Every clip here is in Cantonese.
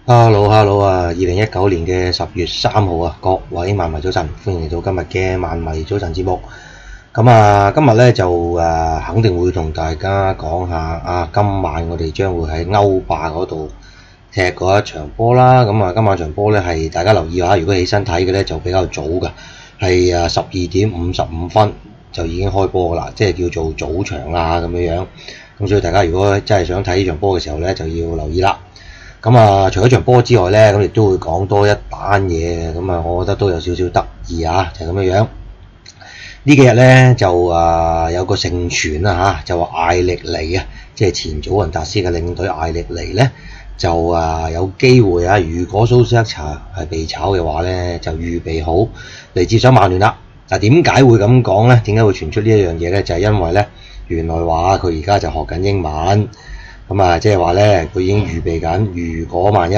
Hello 啊！2019年嘅10月3號啊，各位漫迷早晨，歡迎嚟到今日嘅漫迷早晨節目。咁啊，今日咧就肯定會同大家講下今晚我哋將會喺歐霸嗰度踢嗰一場波啦。咁啊，今晚場波咧係大家留意下，如果起身睇嘅咧就比較早㗎，係12點55分就已經開波㗎啦，即係叫做早場啦咁樣。咁所以大家如果真係想睇呢場波嘅時候咧，就要留意啦。咁啊，除咗場波之外咧，咁亦都會講多一單嘢，咁啊，我覺得都有少少得意啊，就係咁樣。呢幾日咧就有個盛傳啦就話艾力尼啊，即係前祖雲達斯嘅領隊艾力尼咧，就有機會啊，如果蘇斯克查係被炒嘅話咧，就預備好嚟接手曼聯啦。嗱，點解會咁講咧？點解會傳出呢一樣嘢咧？就係因為咧，原來話佢而家就學緊英文。咁啊，即係話咧，佢已經預備緊，如果萬一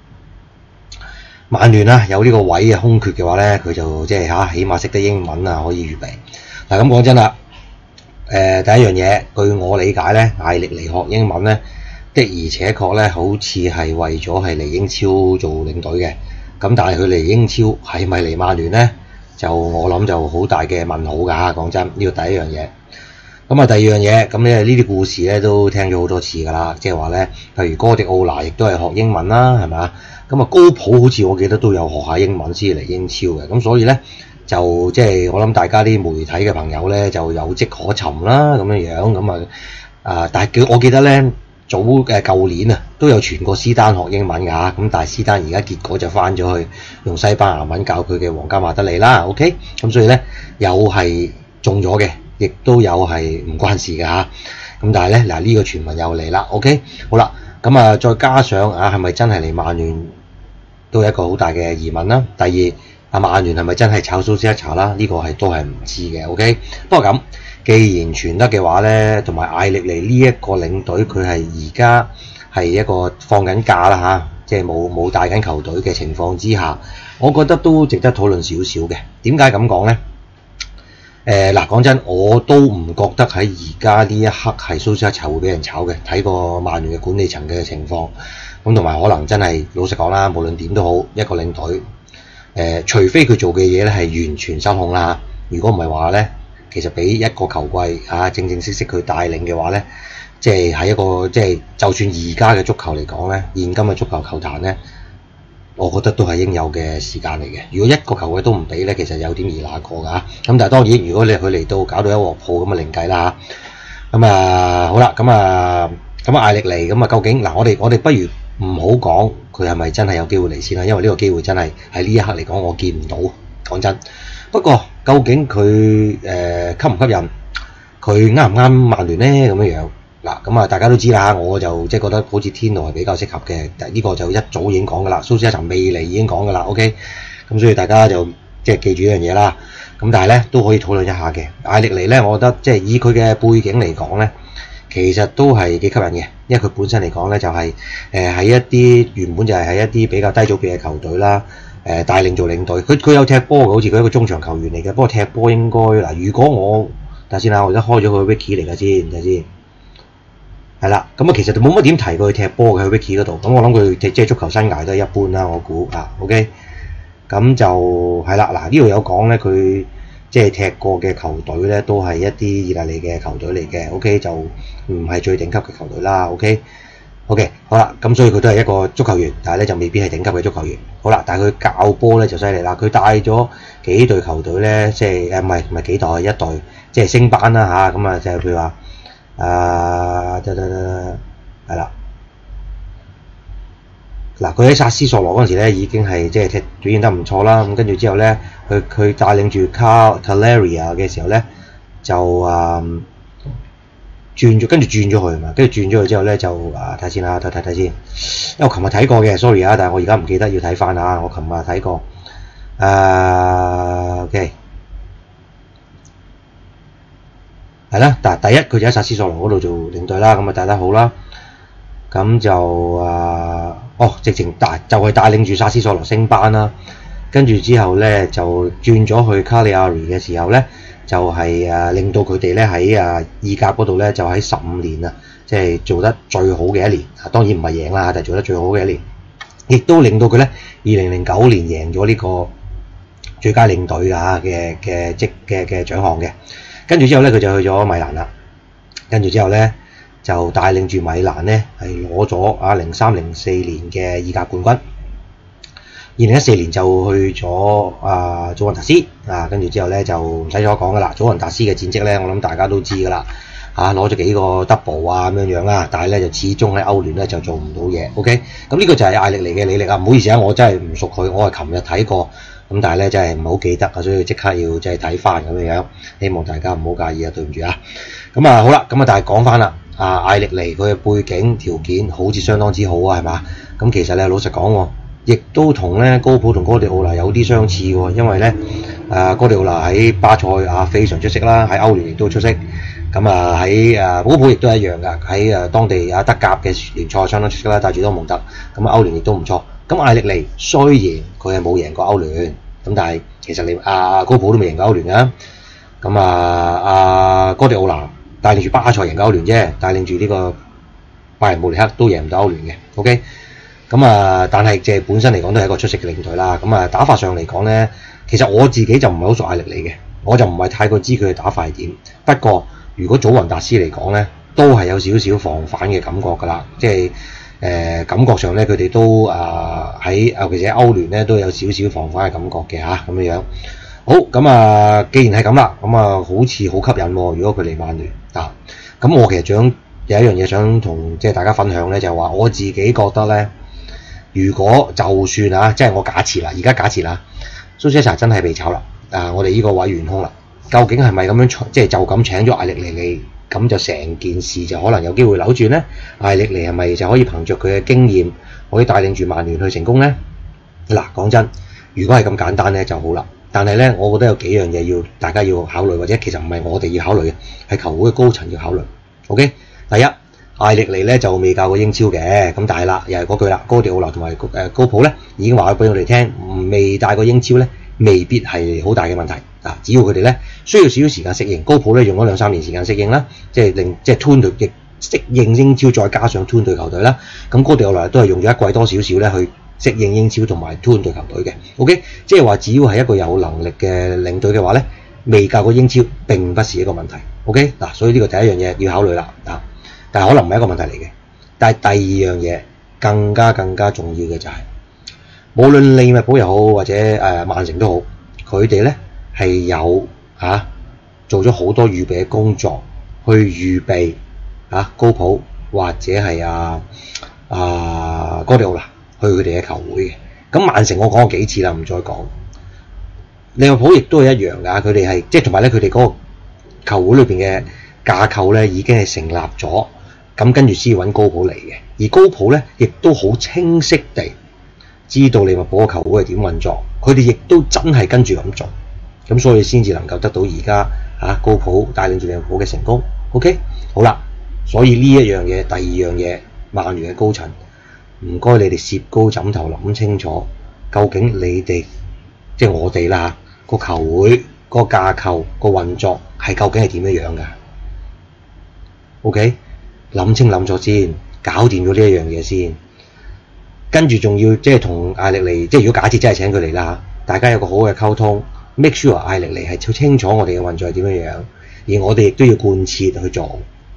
曼聯有呢個位嘅空缺嘅話咧，佢就即係起碼識得英文可以預備。嗱，咁講真啦，第一樣嘢，據我理解咧，艾力尼學英文咧的而且確咧，好似係為咗係嚟英超做領隊嘅。咁但係佢嚟英超係咪嚟曼聯咧？就我諗就好大嘅問號㗎。講真，呢個第一樣嘢。咁啊，第二樣嘢，咁咧呢啲故事咧都聽咗好多次㗎啦，即係話咧，譬如哥迪奧拿亦都係學英文啦，係咪啊？咁啊，高普好似我記得都有學下英文先嚟英超嘅，咁所以咧就即係我諗大家啲媒體嘅朋友咧就有跡可尋啦，咁樣咁但係我記得咧舊年都有傳過斯丹學英文㗎，咁但係斯丹而家結果就翻咗去用西班牙文教佢嘅皇家馬德里啦 ，OK， 咁所以咧又係中咗嘅。亦都有係唔關事嘅咁但係咧呢個傳聞又嚟啦 ，OK， 好啦，咁再加上係咪真係嚟曼聯都係一個好大嘅疑問啦。第二曼聯係咪真係炒蘇斯克查啦？呢個都係唔知嘅 ，OK。不過咁，既然傳得嘅話咧，同埋艾力尼呢一個領隊佢係而家係一個放緊假啦即係冇帶緊球隊嘅情況之下，我覺得都值得討論少少嘅。點解咁講咧？講真，我都唔覺得喺而家呢一刻係蘇斯克查會俾人炒嘅。睇過曼聯嘅管理層嘅情況，咁同埋可能真係老實講啦，無論點都好，一個領隊，除非佢做嘅嘢咧係完全失控啦。如果唔係話咧，其實俾一個球季正正式式佢帶領嘅話咧，即係喺一個即係就算而家嘅足球嚟講咧，現今嘅足球球壇咧，我覺得都係應有嘅時間嚟嘅。如果一個球隊都唔俾咧，其實有點兒那個㗎。咁但係當然，如果佢嚟到搞到一鑊泡咁另計啦咁好啦，咁艾力尼究竟我哋不如唔好講佢係咪真係有機會嚟先啦，因為呢個機會真係喺呢一刻嚟講我見唔到。講真，不過究竟佢吸唔吸引，佢啱唔啱曼聯咧咁樣？嗱，咁大家都知啦，我就即係覺得好似天奴係比較適合嘅，呢個就一早已經講㗎啦，蘇斯克查未嚟已經講㗎啦 ，OK， 咁所以大家就即係記住一樣嘢啦。咁但係咧都可以討論一下嘅。艾力尼咧，我覺得即係以佢嘅背景嚟講咧，其實都係幾吸引嘅，因為佢本身嚟講咧就係喺一啲原本就係喺一啲比較低組別嘅球隊啦，帶領做領隊，佢有踢波嘅，好似佢一個中場球員嚟嘅，不過踢波應該如果我等下先啦，我而家開咗佢 Wiki 嚟㗎先，睇下先。係啦，咁其實就冇乜點提過佢踢波嘅喺 Wiki 嗰度，咁我諗佢即係足球生涯都係一般啦，我估OK， 咁就係啦，呢度有講咧，佢即係踢過嘅球隊咧，都係一啲意大利嘅球隊嚟嘅 ，OK， 就唔係最頂級嘅球隊啦 ，OK， 好啦，咁所以佢都係一個足球員，但係咧就未必係頂級嘅足球員。好啦，但係佢教波咧就犀利啦，佢帶咗幾隊球隊咧，即係唔係幾隊，一隊即係升班啦咁就係譬如話。係啦，佢喺薩斯索羅嗰陣時咧，已經係即係表現得唔錯啦。咁跟住之後咧，佢帶領住Cagliari嘅時候咧，就轉咗去嘛。跟住轉咗去之後咧，就睇先啦，睇先。因為我琴日睇過嘅 ，sorry 但係我而家唔記得要睇翻我琴日睇過，OK。係啦，但係第一佢就喺薩斯索羅嗰度做領隊啦，咁帶得好啦，咁就直情就係帶領住薩斯索羅升班啦，跟住之後咧就轉咗去卡利亞里嘅時候咧，就係令到佢哋咧喺意甲嗰度咧就喺15年即係做得最好嘅一年，當然唔係贏啦，但係做得最好嘅一年。 亦都令到佢咧2009年贏咗呢個最佳領隊嘅獎項嘅。跟住之後咧，佢就去咗米蘭啦。跟住之後咧，就帶領住米蘭咧係攞咗03-04年嘅意甲冠軍。2014年就去咗祖雲達斯跟住之後咧就唔使再講噶啦。祖雲達斯嘅戰績咧，我諗大家都知噶啦攞咗幾個 double 咁樣啦，但係咧就始終喺歐聯咧就做唔到嘢。OK， 咁呢個就係艾力尼嘅履歷啊。唔好意思我真係唔熟佢，我係琴日睇過，咁但係咧真係唔係好記得所以即刻要即係睇翻咁樣。希望大家唔好介意對唔住咁好啦，咁但係講翻啦，艾力尼佢嘅背景條件好似相當之好係嘛？咁其實咧老實講亦都同咧高普同哥迪奧拿有啲相似喎，因為咧哥迪奧拿喺巴塞非常出色啦，喺歐聯亦都出色。咁喺高普亦都一樣㗎，喺當地德甲嘅聯賽相當出色啦，帶住多蒙特。咁歐聯亦都唔錯。咁艾力尼雖然佢係冇贏過歐聯，咁但係其實你高普都未贏過歐聯㗎。咁哥迪奧拿帶領住巴塞贏歐聯啫，帶領住呢個拜仁慕尼黑都贏唔到歐聯嘅。OK。咁但係即係本身嚟講都係一個出色嘅領隊啦。咁打法上嚟講咧，其實我自己就唔係好熟艾力尼嘅，我就唔係太過知佢嘅打法係點。不過如果祖雲達斯嚟講咧，都係有少少防反嘅感覺㗎啦。即係感覺上咧，佢哋都喺尤其是喺歐聯咧都有少少防反嘅感覺嘅咁樣。好，咁既然係咁啦，咁好似好吸引喎。如果佢嚟曼聯咁我其實想有一樣嘢想同即係大家分享咧，就係話我自己覺得咧。如果就算即係我假設啦，而家假設啦，蘇斯查真係被炒啦，我哋呢個位懸空啦，究竟係咪咁樣即係就咁請咗艾力尼嚟，咁就成件事就可能有機會扭轉呢？艾力尼係咪就可以憑着佢嘅經驗，可以帶領住曼聯去成功呢？嗱，講真，如果係咁簡單咧就好啦，但係咧，我覺得有幾樣嘢要大家要考慮，或者其實唔係我哋要考慮嘅，係球會嘅高層要考慮。OK， 第一。艾力尼咧就未教過英超嘅，咁但係啦，又係嗰句啦，哥迪奧拿同埋高普咧已經話咗俾我哋聽，未帶過英超咧，未必係好大嘅問題。只要佢哋咧需要少少時間適應，高普咧用咗2-3年時間適應啦，即係 turn 隊亦適應英超，再加上 turn 隊球隊啦。咁哥迪奧拿都係用咗一季多少少咧去適應英超同埋 turn 隊球隊嘅。OK， 即係話只要係一個有能力嘅領隊嘅話咧，未教過英超並不是一個問題。OK， 所以呢個第一樣嘢要考慮啦。但係可能唔係一個問題嚟嘅，但係第二樣嘢更加重要嘅就係，無論利物浦又好或者曼城都好，佢哋咧係有做咗好多預備嘅工作，去預備高普或者係哥迪奧拿去佢哋嘅球會嘅。咁曼城我講過幾次啦，唔再講。利物浦亦都係一樣㗎，佢哋係即係同埋咧，佢哋嗰個球會裏邊嘅架構咧已經係成立咗。咁跟住先揾高普嚟嘅，而高普咧亦都好清晰地知道利物浦嘅球會係點運作，佢哋亦都真係跟住咁做，咁所以先至能夠得到而家高普帶領住利物浦嘅成功。OK， 好啦，所以呢一樣嘢，第二樣嘢，曼聯嘅高層唔該你哋攝高枕頭諗清楚，究竟你哋即係我哋啦個球會個架構個運作係究竟係點樣㗎 ？OK。諗清諗咗先，搞掂咗呢一樣嘢先，跟住仲要即係同艾力尼，即係如果假設真係請佢嚟啦，大家有個好嘅溝通 ，make sure 艾力尼係清楚我哋嘅運作係點樣，而我哋亦都要貫徹去做，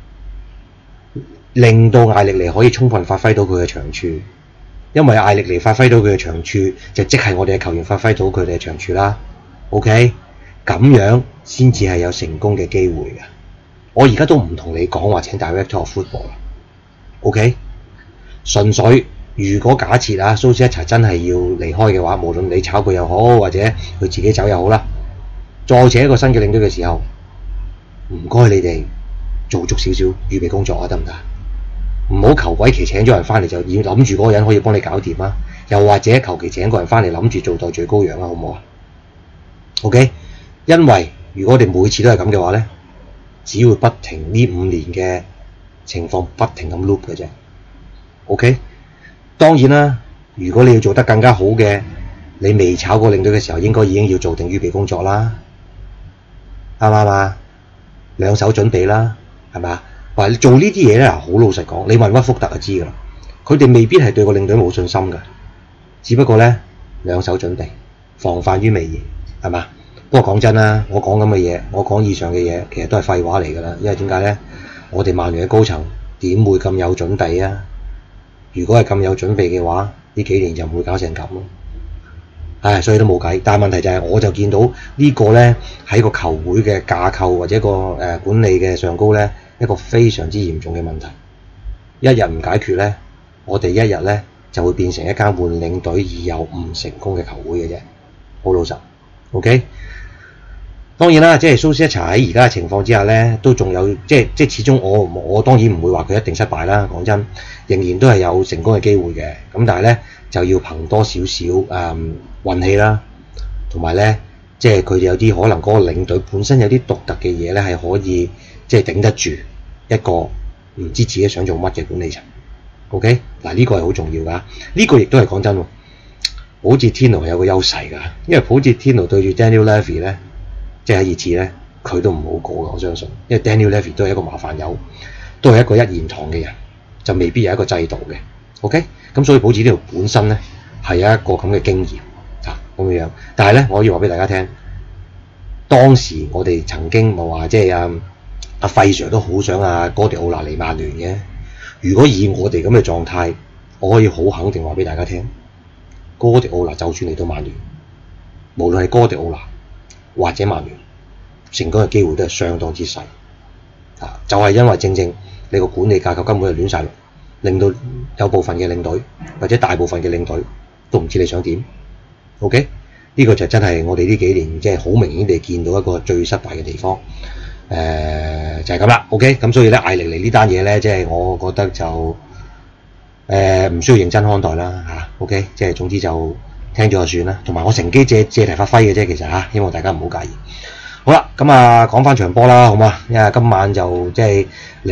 令到艾力尼可以充分發揮到佢嘅長處，因為艾力尼發揮到佢嘅長處，就即係我哋嘅球員發揮到佢哋嘅長處啦。OK， 咁樣先至係有成功嘅機會嘅。我而家都唔同你講話請 Director of Football 啦 ，OK？ 純粹如果假設蘇斯一齊真係要離開嘅話，無論你炒佢又好，或者佢自己走又好啦，再請一個新嘅領隊嘅時候，唔該你哋做足少少預備工作啊，得唔得？唔好求鬼其請咗人翻嚟就要諗住嗰個人可以幫你搞掂啊，又或者求其請個人翻嚟諗住做代罪羔羊啊，好唔好啊 ？OK？ 因為如果我哋每次都係咁嘅話咧，只會不停呢5年嘅情況不停咁 loop 嘅啫。OK， 當然啦，如果你要做得更加好嘅，你未炒過領隊嘅時候，應該已經要做定預備工作啦，啱唔啱啊？兩手準備啦，係咪啊？話你做呢啲嘢咧，好老實講，你問屈福特就知㗎啦。佢哋未必係對個領隊冇信心㗎， 只不過咧兩手準備，防範於未然，係嘛？不過講真啦，我講咁嘅嘢，我講以上嘅嘢，其實都係廢話嚟㗎啦。因為點解咧？我哋曼聯嘅高層點會咁有準備啊？如果係咁有準備嘅話，呢幾年就唔會搞成咁咯。唉，所以都冇計。但係問題就係，我就見到呢個咧喺個球會嘅架構或者個管理嘅上高咧，一個非常之嚴重嘅問題。一日唔解決咧，我哋一日咧就會變成一間換領隊而又唔成功嘅球會嘅啫。好老實 ，OK。當然啦，即係蘇斯查喺而家嘅情況之下咧，都仲有即係始終我當然唔會話佢一定失敗啦。講真，仍然都係有成功嘅機會嘅。咁但係咧就要憑多少少運氣啦，同埋咧即係佢哋有啲可能嗰個領隊本身有啲獨特嘅嘢咧，係可以即係頂得住一個唔知自己想做乜嘅管理層。OK， 嗱呢個係好重要㗎。呢個亦都係講真喎，普捷天奴係有個優勢㗎，因為普捷天奴對住 Daniel Levy 咧。即係喺熱刺咧，佢都唔好過嘅，我相信。因為 Daniel Levy 都係一個麻煩友，都係一個一言堂嘅人，就未必有一個制度嘅。OK，咁所以普捷呢度本身咧係有一個咁嘅經驗咁樣。但係咧，我要話俾大家聽，當時我哋曾經咪話即係阿費 Sir 都好想哥迪奧拿嚟曼聯嘅。如果以我哋咁嘅狀態，我可以好肯定話俾大家聽，哥迪奧拿就算嚟到曼聯，無論係哥迪奧拿或者曼聯成功嘅機會都係相當之細，就係因為正正你個管理架構根本係亂晒龍，令到有部分嘅領隊或者大部分嘅領隊都唔知你想點。OK， 呢個就真係我哋呢幾年即係好明顯地見到一個最失敗嘅地方，就係咁啦。OK， 咁所以咧艾力尼呢單嘢咧，即係我覺得就唔需要認真看待啦OK， 即係總之就聽咗就算啦，同埋我乘機借題發揮嘅啫，其實希望大家唔好介意。好啦，咁講翻場波啦，好嘛？因為今晚就即係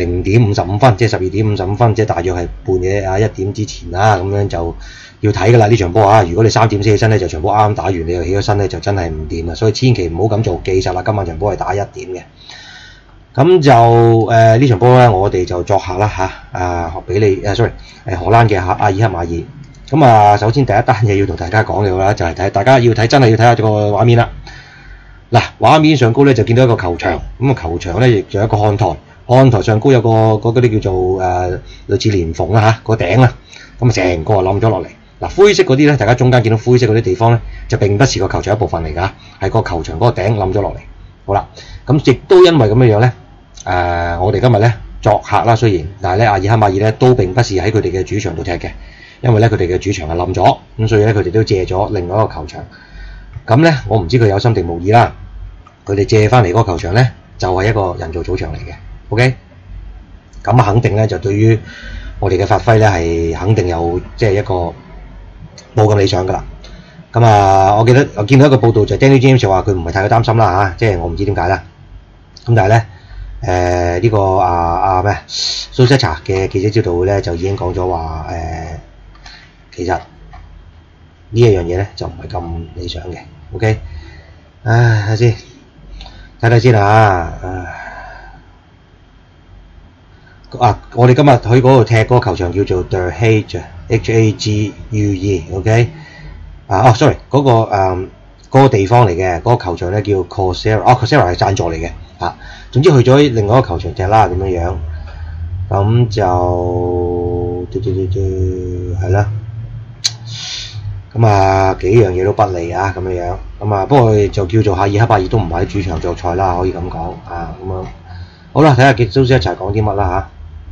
0:55分，即係12:55分，即係大約係半夜1點之前啦，咁樣就要睇㗎啦呢場波如果你3點先起身咧，就場波啱啱打完，你又起咗身咧，就真係唔掂啊！所以千祈唔好咁做，記實啦，今晚場波係打1點嘅。咁就呢場波咧，我哋就作客啦比利荷蘭嘅阿爾克馬爾。咁首先第一單嘢要同大家講嘅話就係大家要睇，真係要睇下個畫面啦。嗱，畫面上高咧就見到一個球場，咁球場咧亦仲有一個看台，看台上高有個嗰啲叫做類似蓮蓬啦個頂啦，咁成個冧咗落嚟。嗱，灰色嗰啲咧，大家中間見到灰色嗰啲地方咧，就並不是個球場一部分嚟㗎，係個球場嗰個頂冧咗落嚟。好啦，咁亦都因為咁樣咧，我哋今日咧作客啦，雖然，但係咧阿爾克馬爾咧都並不是喺佢哋嘅主場度踢嘅。因為咧佢哋嘅主場係冧咗，咁所以咧佢哋都借咗另外一個球場。咁咧我唔知佢有心定無意啦。佢哋借翻嚟嗰個球場咧就係一個人造草場嚟嘅。OK， 咁肯定咧就對於我哋嘅發揮咧係肯定有即係一個冇咁理想噶啦。咁我記得我見到一個報道就 Daniel James 就話佢唔係太過擔心啦即係我唔知點解啦。咁但係咧呢個咩蘇斯查嘅記者招待會咧就已經講咗話其實呢一樣嘢咧就唔係咁理想嘅 ，OK？ 睇下先，睇先我哋今日去嗰度踢嗰個球場叫做 The Hague，Hague，OK？ sorry， 嗰個地方嚟嘅，嗰個球場咧叫 Coursera，Coursera 係贊助嚟嘅總之去咗另外一個球場踢啦咁樣，咁就係啦。咁幾樣嘢都不利咁樣，咁不過就叫做阿爾克馬爾都唔係喺主場作賽啦，可以咁講咁樣。好啦，睇下蘇斯一齊講啲乜啦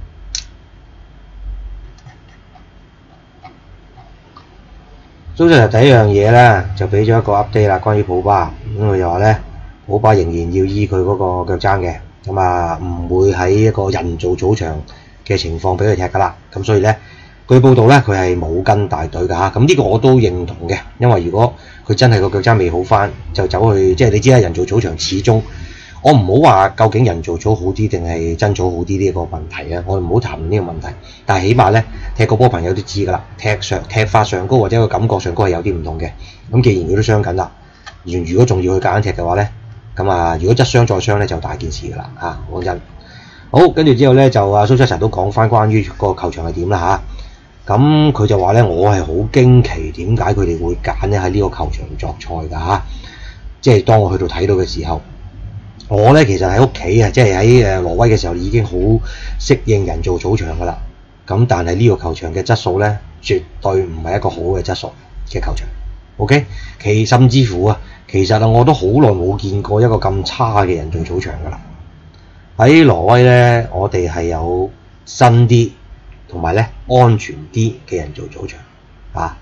蘇斯第一樣嘢咧就俾咗一個 update 啦，關於普巴，咁佢就話咧普巴仍然要醫佢嗰個腳踭嘅，咁唔會喺一個人造草場嘅情況俾佢踢噶啦，咁所以咧。據報道咧，佢係冇跟大隊㗎咁呢個我都認同嘅，因為如果佢真係個腳踭未好翻，就走去即係你知啦，人造草場始終我唔好話究竟人造草好啲定係真草好啲呢個問題我唔好談論呢個問題，但係起碼咧踢個波朋友都知㗎啦，踢法上高或者個感覺上高係有啲唔同嘅。咁既然佢都傷緊啦，如果仲要去夾硬踢嘅話咧，咁如果質傷再傷咧就大件事㗎啦講真。好，跟住之後咧就蘇斯查都講翻關於個球場係點啦咁佢就話咧，我係好驚奇點解佢哋會揀咧喺呢個球場作賽㗎嚇。即係當我去到睇到嘅時候，我咧其實喺屋企啊，即係喺挪威嘅時候已經好適應人造草場㗎啦。咁但係呢個球場嘅質素咧，絕對唔係一個好嘅質素嘅球場。OK， 甚至乎啊，其實啊，我都好耐冇見過一個咁差嘅人造草場㗎啦。喺挪威咧，我哋係有新啲同埋咧安全啲嘅人造草場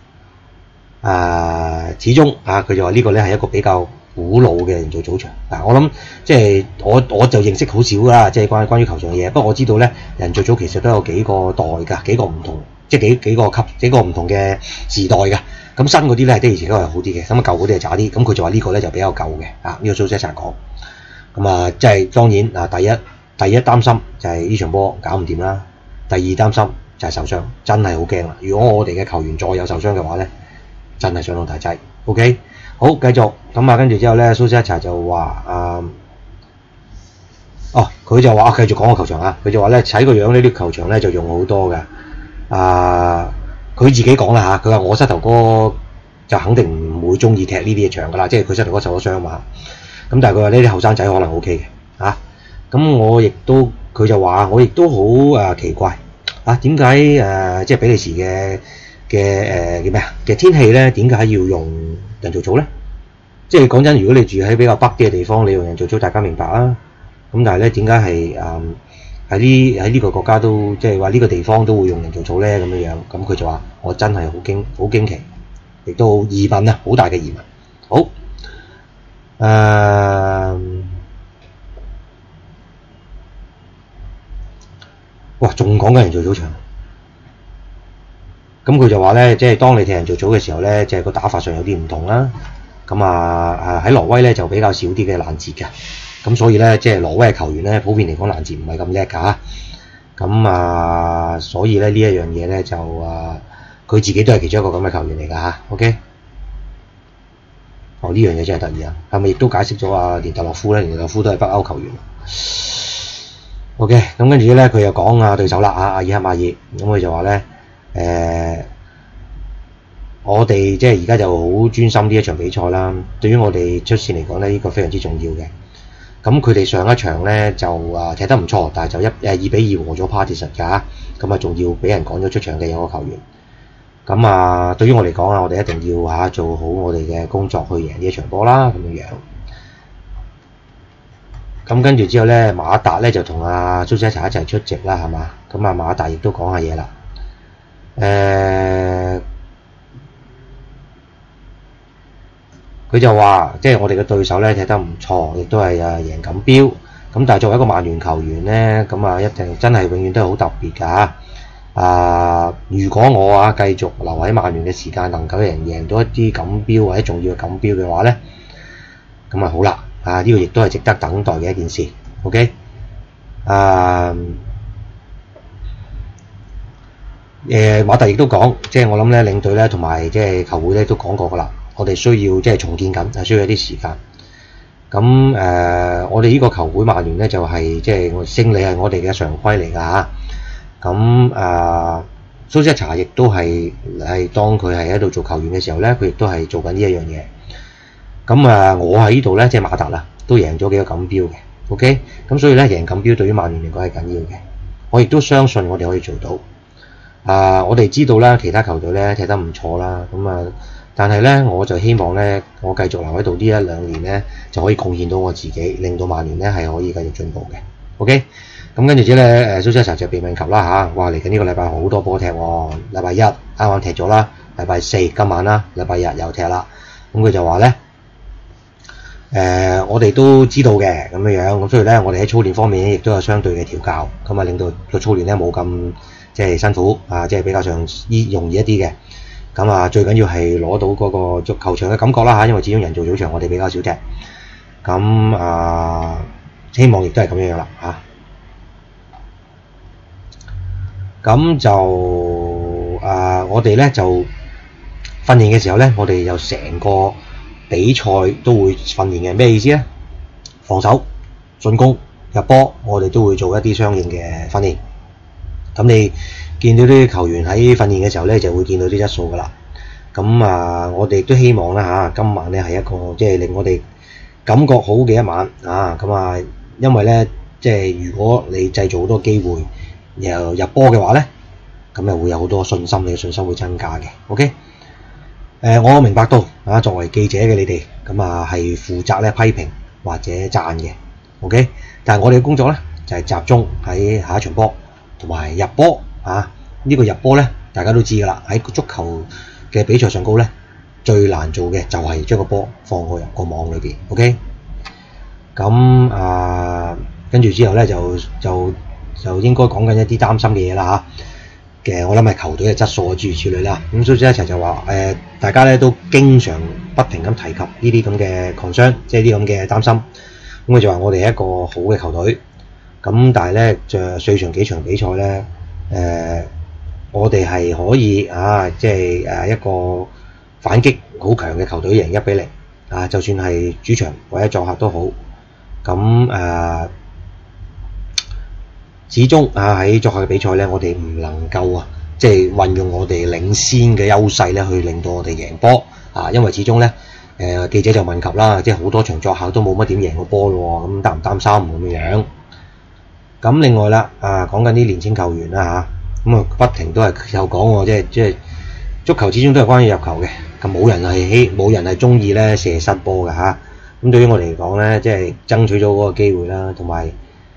始終佢就話呢個咧係一個比較古老嘅人造草場。我諗即係我就認識好少啦，即係關於球場嘅嘢。不過我知道咧，人造草其實都有幾個代㗎，幾個唔同，即係幾個唔同嘅時代㗎。咁新嗰啲咧的而且確係好啲嘅，咁舊嗰啲係渣啲。咁佢就話呢個咧就比較舊嘅呢個蘇斯查講。咁即係當然第一擔心就係呢場波搞唔掂啦。第二擔心就係受傷，真係好驚啦！如果我哋嘅球員再有受傷嘅話咧，真係相當大劑。OK， 好，繼續咁跟住之後咧，蘇斯查就話佢就話繼續講個球場佢就話咧睇個樣呢啲球場咧就用好多嘅。佢自己講啦佢話我膝頭哥就肯定唔會中意踢呢啲嘅場㗎啦，即係佢膝頭哥受咗傷嘛。咁但係佢話呢啲後生仔可能 OK 嘅咁佢就話我亦都好奇怪點解即係比利時嘅叫咩嘅天氣咧，點解要用人造草咧？即係講真，如果你住喺比較北啲嘅地方，你用人造草大家明白啊。咁但係咧，點解係喺呢個國家都即係話呢個地方都會用人造草咧咁樣？咁佢就話我真係好驚奇，亦都好疑問啊，好大嘅疑問。好哇，仲講緊人造草場。咁佢就話咧，即係當你踢人造草嘅時候咧，即係個打法上有啲唔同啦。咁喺挪威咧就比較少啲嘅攔截嘅。咁所以咧，即係挪威嘅球員咧，普遍嚟講攔截唔係咁叻㗎。咁所以咧呢一樣嘢咧就佢自己都係其中一個咁嘅球員嚟㗎。OK， 呢樣嘢真係得意啊！係咪亦都解釋咗連特洛夫咧？連特洛夫都係北歐球員。OK， 咁跟住咧佢又講對手啦，阿爾克馬爾。咁佢就話咧我哋即係而家就好專心呢一場比賽啦。對於我哋出線嚟講咧，呢個非常之重要嘅。咁佢哋上一場咧就踢得唔錯，但係就2-2和咗 Partizan 㗎。咁仲要俾人趕咗出場嘅有個球員。咁對於我嚟講我哋一定要做好我哋嘅工作去贏呢一場波啦，咁樣。咁跟住之後咧，馬達咧就同蘇斯查一齊出席啦，係嘛？咁馬達亦都講下嘢啦。佢就話，即係我哋嘅對手咧踢得唔錯，亦都係贏錦標。咁但係作為一個曼聯球員咧，咁一定真係永遠都係好特別㗎。如果我繼續留喺曼聯嘅時間，能夠贏到一啲錦標或者重要嘅錦標嘅話咧，咁好啦。呢個亦都係值得等待嘅一件事。OK， 馬特亦都講，即係我諗咧領隊咧同埋即係球會咧都講過㗎啦。我哋需要即係重建緊，係需要一啲時間。咁我哋呢個球會曼聯咧就係即係勝利係我哋嘅常規嚟㗎嚇。咁蘇斯查亦都係當佢係喺度做球員嘅時候咧，佢亦都係做緊呢一樣嘢。咁我喺呢度咧，即係馬達都贏咗幾個錦標嘅 ，OK， 咁所以咧贏錦標對於曼聯嚟講係緊要嘅。我亦都相信我哋可以做到。我哋知道啦，其他球隊咧踢得唔錯啦，但係咧我就希望咧，我繼續留喺度呢1-2年咧，就可以貢獻到我自己，令到曼聯咧係可以繼續進步嘅。OK， 咁跟住之後咧，蘇斯查就被問及啦嚇，話嚟緊呢個禮拜好多波踢喎，禮拜一啱啱踢咗啦，禮拜四今晚啦，禮拜日又踢啦，咁佢就話咧。我哋都知道嘅咁樣，咁所以咧，我哋喺操練方面亦都有相對嘅調教，咁令到個操練咧冇咁即係辛苦即係比較上容易一啲嘅。咁最緊要係攞到嗰個足球場嘅感覺啦嚇，因為始終人造草場我哋比較少踢。咁希望亦都係咁樣啦嚇。咁就我哋咧就訓練嘅時候咧，我哋就成個比賽都會訓練嘅，咩意思咧？防守、進攻、入波，我哋都會做一啲相應嘅訓練。 咁你見到啲球員喺訓練嘅時候咧，就會見到啲質素㗎啦。咁我哋亦都希望啦今晚咧係一個即係令我哋感覺好嘅一晚咁因為咧即係如果你製造好多機會又入波嘅話咧，咁又會有好多信心，你嘅信心會增加嘅。OK，我明白到作為記者嘅你哋咁係負責咧批評或者讚嘅。OK，但係我哋嘅工作咧就係集中喺下一場波同埋入波呢個入波咧，大家都知㗎啦，喺足球嘅比賽上高咧，最難做嘅就係將個波放過入個網裏邊。OK， 咁跟住之後咧就應該講緊一啲擔心嘅嘢啦嘅，我諗係球隊嘅質素諸如此類啦。咁所以一齊就話大家咧都經常不停咁提及呢啲咁嘅 concern， 即係啲咁嘅擔心。咁佢就話我哋係一個好嘅球隊，咁但係咧就最長幾場比賽咧我哋係可以即係一個反擊好強嘅球隊贏1-0就算係主場或者作客都好。咁始終喺作客嘅比賽咧，我哋唔能夠即係運用我哋領先嘅優勢咧，去令到我哋贏波因為始終咧記者就問及啦，即係好多場作客都冇乜點贏過波咯，咁擔唔擔心咁樣？咁另外啦講緊啲年輕球員啦咁不停都係有講喎，即係足球始終都係關於入球嘅，咁冇人係中意咧射失波嘅咁對於我哋嚟講咧，即係爭取咗嗰個機會啦，同埋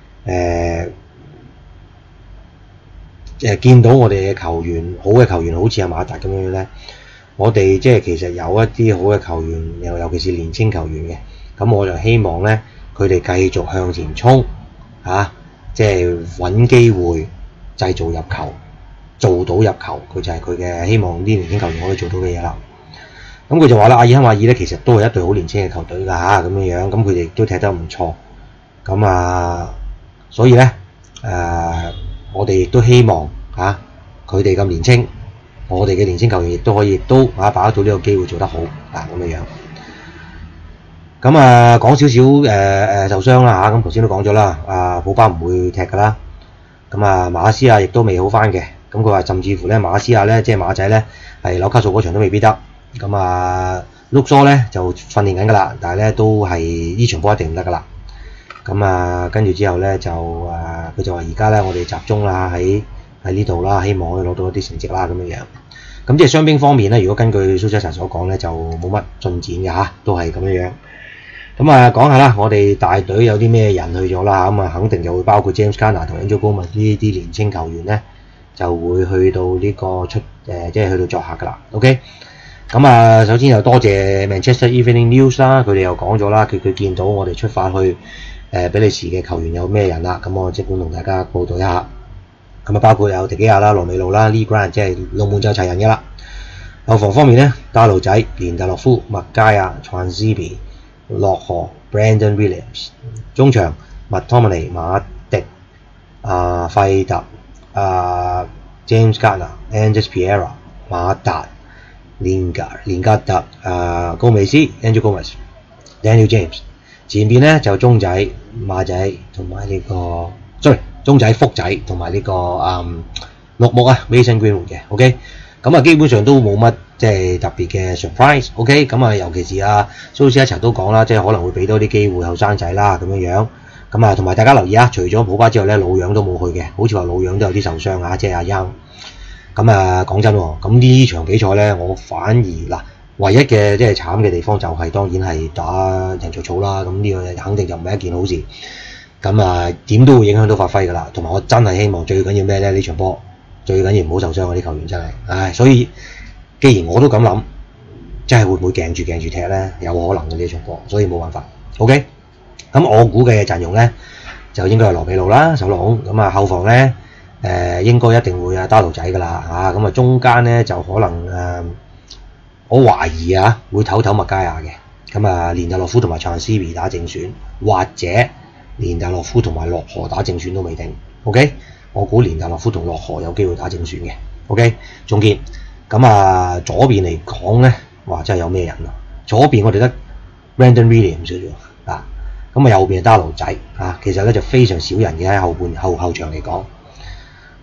見到我哋嘅球員，好嘅球員好似阿馬達咁樣咧，我哋即係其實有一啲好嘅球員，尤其是年輕球員嘅，咁我就希望咧佢哋繼續向前衝即係揾機會製造入球，做到入球，佢就係佢嘅希望。啲年輕球員可以做到嘅嘢啦。咁佢就話啦，阿爾坎瓦爾咧其實都係一隊好年輕嘅球隊㗎咁樣，咁佢哋都踢得唔錯。咁所以咧我哋亦都希望佢哋咁年輕，我哋嘅年輕球員亦都可以把握到呢個機會做得好咁樣。咁講少少受傷啦咁頭先都講咗啦，普巴唔會踢㗎啦。咁馬斯亞亦都未好翻嘅，咁佢話甚至乎咧馬斯亞咧即係馬仔咧係紐卡素嗰場都未必得。咁碌梭咧就訓練緊㗎啦，但係咧都係呢場波一定唔得㗎啦。咁跟住之後咧就佢就話而家咧我哋集中啦喺呢度啦，希望可以攞到一啲成績啦咁樣。咁即係傷兵方面咧，如果根據蘇斯查所講咧就冇乜進展嘅都係咁樣。咁講下啦，我哋大隊有啲咩人去咗啦？咁肯定就會包括 James Garner 同 Angel Gomes 呢啲年青球員咧，就會去到呢個即係去到作客㗎啦。OK， 咁首先又多謝 Manchester Evening News 啦，佢哋又講咗啦，佢見到我哋出發去比利時嘅球員有咩人啦，咁我即管同大家報道一下。咁包括有迪基亞啦、羅美路啦、Lee Grant， 即係龍門就齊人㗎啦。後防方面咧，達路仔、連達洛夫、麥佳亞、Transibby、洛河、Brandon Williams。中場McTominay、馬迪、費特、James Garner、Andres Pereira、馬達、連加特、高美斯、Angel Gomes、Daniel James。前邊咧就鐘仔、馬仔同埋呢個鐘仔、福仔同埋呢個綠木Mason Greenwood 嘅。OK， 咁基本上都冇乜即係特別嘅 surprise。OK， 咁尤其是蘇斯一齊都講啦，即係可能會俾多啲機會後生仔啦咁樣。咁同埋大家留意除咗普巴之後咧，老楊都冇去嘅，好似話老楊都有啲受傷即係阿優。咁講真喎，咁呢場比賽咧，我反而唯一嘅即係慘嘅地方就係當然係打人造草啦，咁呢個肯定就唔係一件好事。咁點都會影響到發揮㗎啦。同埋我真係希望最緊要咩咧？呢場波最緊要唔好受傷啲球員真係。所以既然我都咁諗，真係會唔會鏡住踢咧？有可能嘅呢場波，所以冇辦法。OK， 咁我估嘅陣容咧就應該係羅比路啦，守龍。咁後防咧應該一定會打路仔㗎啦。咁中間咧就可能我懷疑會唞麥佳亞嘅。咁連達洛夫同埋查斯比打正選，或者連達洛夫同埋洛河打正選都未定。OK， 我估連達洛夫同洛河有機會打正選嘅。OK， 總結咁左邊嚟講咧，哇真係有咩人左邊我哋得 Brandon Williams 啫喎。咁右邊係打路仔其實咧就非常少人嘅喺後場嚟講。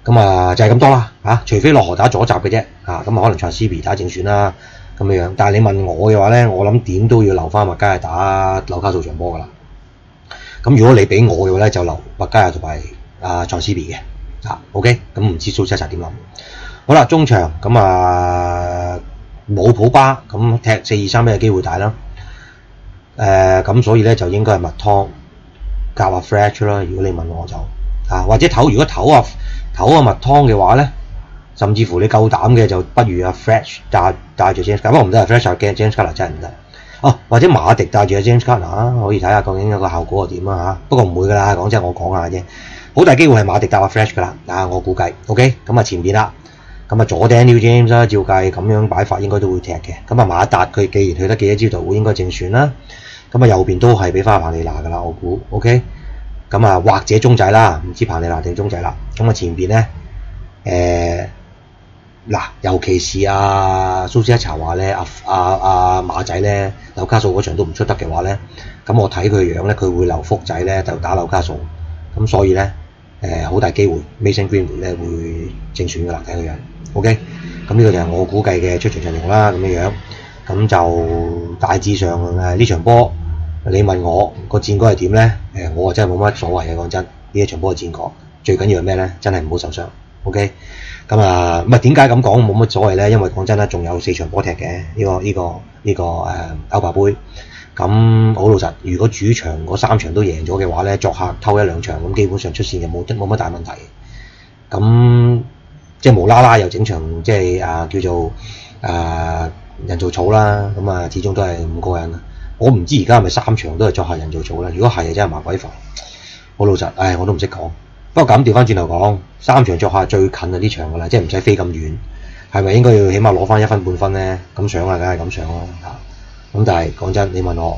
咁啊就係咁多啦嚇，除非落河打左閘嘅啫嚇，咁啊可能 Transibby 打正選啦咁樣。但係你問我嘅話咧，我諗點都要留翻麥加亞打紐卡素場波㗎啦。咁如果你俾我嘅話咧，就留麥加亞同埋Transibby 嘅OK。咁唔知蘇斯查點諗？好啦，中場咁冇普巴，咁踢4-2-3嘅機會大啦。咁所以咧就應該係麥湯夾阿 Fresh 啦。如果你問我就或者如果唞啊麥湯嘅話咧，甚至乎你夠膽嘅就不如阿 Fresh 帶住 James Garner， 不過唔得啊 Fresh 帶 James Garner 真係唔得。或者馬迪帶住阿 James Garner 可以睇下究竟個效果係點啊。不過唔會㗎啦，講真我講下啫，好大機會係馬迪帶阿 Fresh 㗎啦。我估計 OK。咁前邊啦，咁佐 Daniel James 啦，照計咁樣擺法應該都會踢嘅。咁馬達佢既然去得幾多招度，應該正選啦。咁右邊都係俾翻彭利拿㗎啦，我估 OK。咁或者中仔啦，唔知彭利拿定中仔啦。咁前邊咧尤其是蘇斯查話咧，馬仔咧紐卡素嗰場都唔出得嘅話咧，咁我睇佢樣咧，佢會留福仔咧就打紐卡素。咁所以咧好大機會 Mason Greenwood 咧會正選㗎啦，睇佢樣 OK。咁呢個就係我估計嘅出場陣容啦，咁樣。咁就大致上呢場波，你問我個戰果係點咧？我真係冇乜所謂嘅，講真。呢一場波嘅戰果最緊要係咩咧？真係唔好受傷 OK。咁唔係點解咁講冇乜所謂咧？因為講真啦，仲有4場波踢嘅呢個歐霸杯。咁好老實，如果主場嗰3場都贏咗嘅話咧，作客偷1-2場咁，基本上出線就冇乜大問題。咁即係無啦啦又整場即係叫做人造草啦。咁始終都係5個人。我唔知而家係咪3場都係作客人造草啦？如果係真係麻鬼煩。好老實，我都唔識講。不過咁調翻轉頭講，3場作客最近呢場㗎啦，即係唔使飛咁遠，係咪應該要起碼攞翻1分半分咧？咁想梗係咁想啦嚇。咁但係講真，你問我，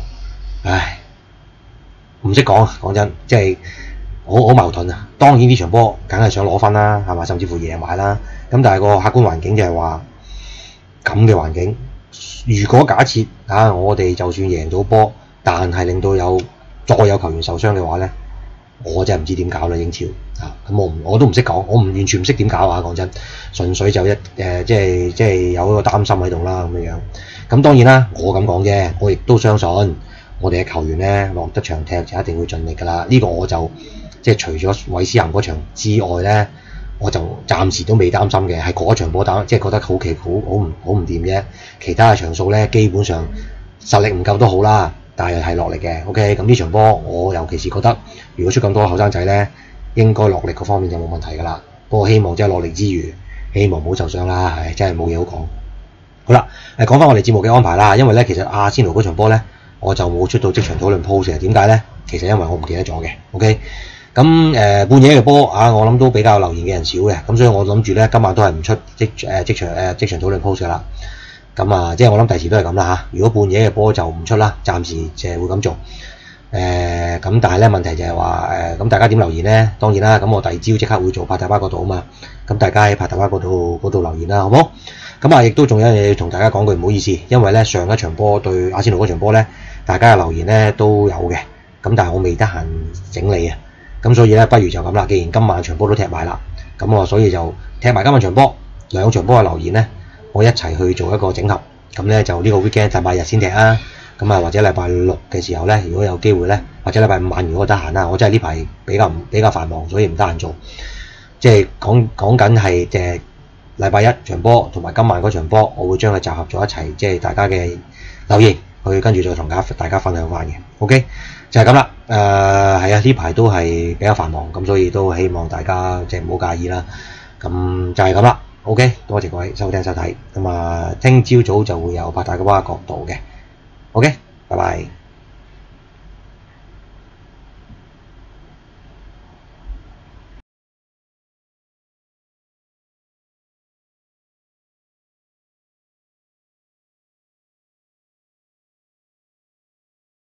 唔識講，講真，即係好矛盾啊。當然呢場波梗係想攞分啦，係嘛？甚至乎贏埋啦。咁但係個客觀環境就係話咁嘅環境，如果假設我哋就算贏到波，但係令到再有球員受傷嘅話咧，我真係唔知點搞啦英超咁我都唔識講，我完全唔識點搞講真，純粹就即係有一個擔心喺度啦咁樣。咁當然啦，我咁講啫，我亦都相信我哋嘅球員咧落得場踢就一定會盡力㗎啦。呢個我就即係除咗韋斯咸嗰場之外咧，我就暫時都未擔心嘅，係嗰場波打即係覺得好唔掂啫。其他嘅場數咧基本上實力唔夠都好啦。但係落力嘅 ，OK。咁呢場波我尤其是覺得，如果出咁多後生仔咧，應該落力嗰方面就冇問題㗎啦。不過希望即係落力之餘，希望唔好受傷啦，真係冇嘢好講。好啦，講翻我哋節目嘅安排啦，因為咧其實阿仙奴嗰場波咧，我就冇出到即場討論 post 嘅。點解咧？其實因為我唔記得咗嘅 ，OK。咁半夜嘅波我諗都比較留言嘅人少嘅，咁所以我諗住咧今晚都係唔出即場討論 post 㗎啦。咁即係我諗第時都係咁啦嚇。如果半夜嘅波就唔出啦，暫時就係會咁做。咁但係咧問題就係話咁大家點留言咧？當然啦，咁我第二朝即刻會做帕特巴嗰度啊嘛。咁大家喺帕特巴嗰度留言啦，好唔好？咁亦都仲有嘢要同大家講句唔好意思，因為咧上一場波對阿仙奴嗰場波咧，大家嘅留言咧都有嘅。咁但係我未得閒整理啊。咁所以咧，不如就咁啦。既然今晚場波都踢埋啦，咁我所以就踢埋今晚場波2場波嘅留言咧。我一齊去做一個整合，咁咧就呢個 weekend 禮拜日先踢啊，咁或者禮拜6嘅時候咧，如果有機會咧，或者禮拜5晚如果得閒啦，我真係呢排比較繁忙，所以唔得閒做。即係講緊係禮拜1場波同埋今晚嗰場波，我會將佢集合咗一齊，即係大家嘅留言，去跟住再同大家分享翻嘅。OK， 就係咁啦。係呢排都係比較繁忙，咁所以都希望大家即係唔好介意啦。咁就係咁啦。OK， 多謝各位收聽收睇，咁聽朝早就會有帕特巴角度嘅。OK， 拜拜。